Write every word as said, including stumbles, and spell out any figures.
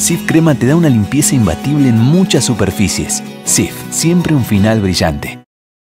Cif Crema te da una limpieza imbatible en muchas superficies. Cif, siempre un final brillante.